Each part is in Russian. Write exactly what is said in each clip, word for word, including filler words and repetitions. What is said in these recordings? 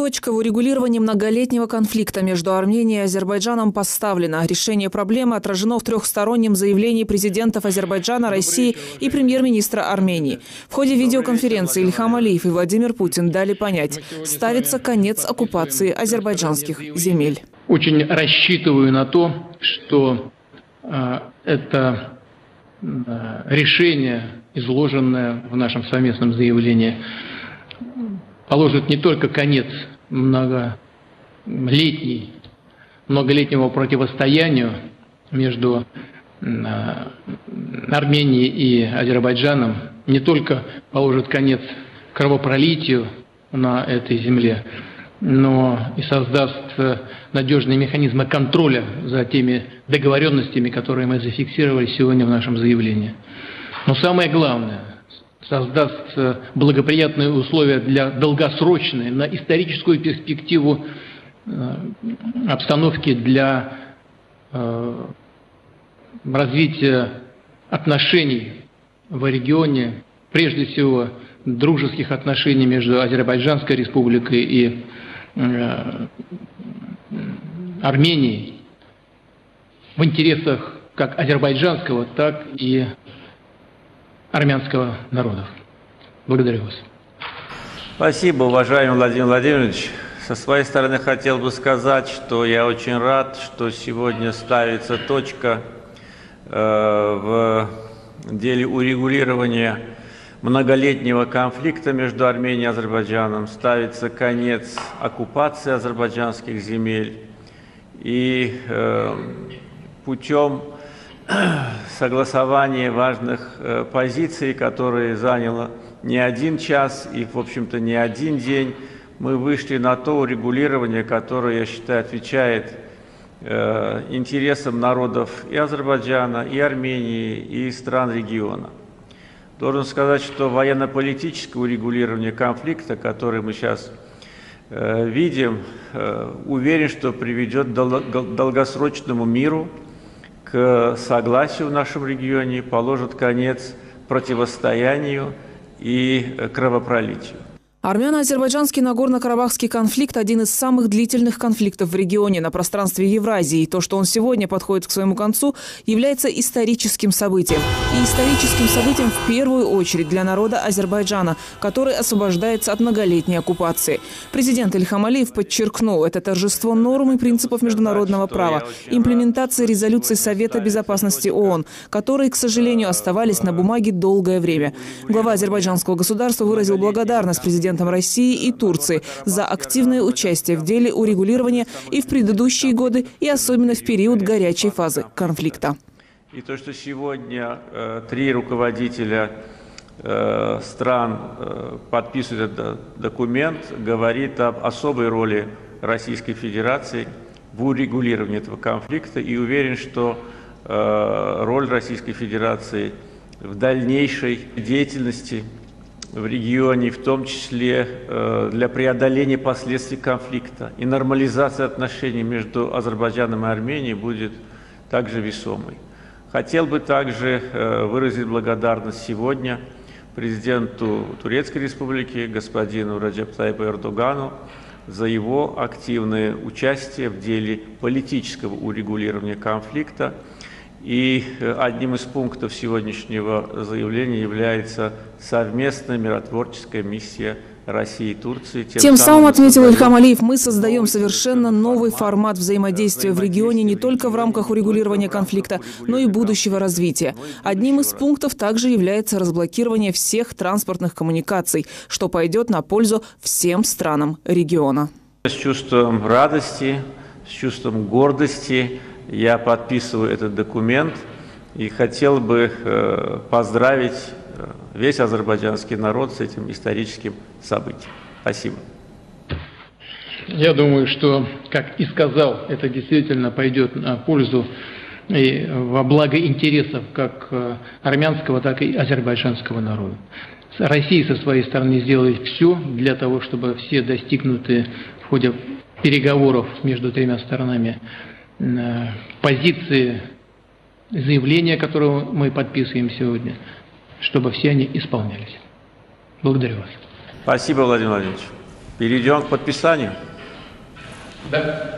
Точка в урегулировании многолетнего конфликта между Арменией и Азербайджаном поставлена. Решение проблемы отражено в трехстороннем заявлении президентов Азербайджана, России и премьер-министра Армении. В ходе видеоконференции Ильхам Алиев и Владимир Путин дали понять, ставится конец оккупации азербайджанских земель. Очень рассчитываю на то, что э, это э, решение, изложенное в нашем совместном заявлении, положит не только конец многолетней, многолетнему противостоянию между Арменией и Азербайджаном, не только положит конец кровопролитию на этой земле, но и создаст надежные механизмы контроля за теми договоренностями, которые мы зафиксировали сегодня в нашем заявлении. Но самое главное, создаст благоприятные условия для долгосрочной, на историческую перспективу обстановки для развития отношений в регионе, прежде всего дружеских отношений между Азербайджанской республикой и Арменией в интересах как азербайджанского, так и армянского народов. Благодарю вас. Спасибо, уважаемый Владимир Владимирович. Со своей стороны хотел бы сказать, что я очень рад, что сегодня ставится точка э, в деле урегулирования многолетнего конфликта между Арменией и Азербайджаном, ставится конец оккупации азербайджанских земель, и э, путем согласование важных э, позиций, которые заняло не один час и, в общем-то, не один день, мы вышли на то урегулирование, которое, я считаю, отвечает э, интересам народов и Азербайджана, и Армении, и стран региона. Должен сказать, что военно-политическое урегулирование конфликта, который мы сейчас э, видим, э, уверен, что приведет к дол- долгосрочному миру, к согласию в нашем регионе, положит конец противостоянию и кровопролитию. Армяно-азербайджанский Нагорно-Карабахский конфликт – один из самых длительных конфликтов в регионе на пространстве Евразии. И то, что он сегодня подходит к своему концу, является историческим событием. И историческим событием в первую очередь для народа Азербайджана, который освобождается от многолетней оккупации. Президент Ильхам Алиев подчеркнул, это торжество норм и принципов международного права, имплементация резолюций Совета Безопасности ООН, которые, к сожалению, оставались на бумаге долгое время. Глава азербайджанского государства выразил благодарность президенту России и Турции за активное участие в деле урегулирования и в предыдущие годы, и особенно в период горячей фазы конфликта. И то, что сегодня э, три руководителя э, стран э, подписывают этот документ, говорит об особой роли Российской Федерации в урегулировании этого конфликта, и уверен, что э, роль Российской Федерации в дальнейшей деятельности в регионе, в том числе э, для преодоления последствий конфликта и нормализации отношений между Азербайджаном и Арменией, будет также весомой. Хотел бы также э, выразить благодарность сегодня президенту Турецкой Республики, господину Раджеп Таyyip Эрдогану, за его активное участие в деле политического урегулирования конфликта. И одним из пунктов сегодняшнего заявления является совместная миротворческая миссия России и Турции. Тем, Тем самым, отметил Ильхам Алиев, мы создаем совершенно новый формат взаимодействия в регионе не только в рамках урегулирования конфликта, но и будущего развития. Одним из пунктов также является разблокирование всех транспортных коммуникаций, что пойдет на пользу всем странам региона. С чувством радости, с чувством гордости я подписываю этот документ и хотел бы э, поздравить весь азербайджанский народ с этим историческим событием. Спасибо. Я думаю, что, как и сказал, это действительно пойдет на пользу и во благо интересов как армянского, так и азербайджанского народа. Россия со своей стороны сделает все для того, чтобы все достигнутые в ходе переговоров между тремя сторонами позиции заявления, которое мы подписываем сегодня, чтобы все они исполнялись. Благодарю вас. Спасибо, Владимир Владимирович. Перейдем к подписанию. Да.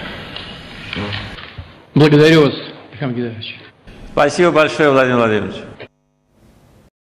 Благодарю вас, Михаил Геннадьевич. Спасибо большое, Владимир Владимирович.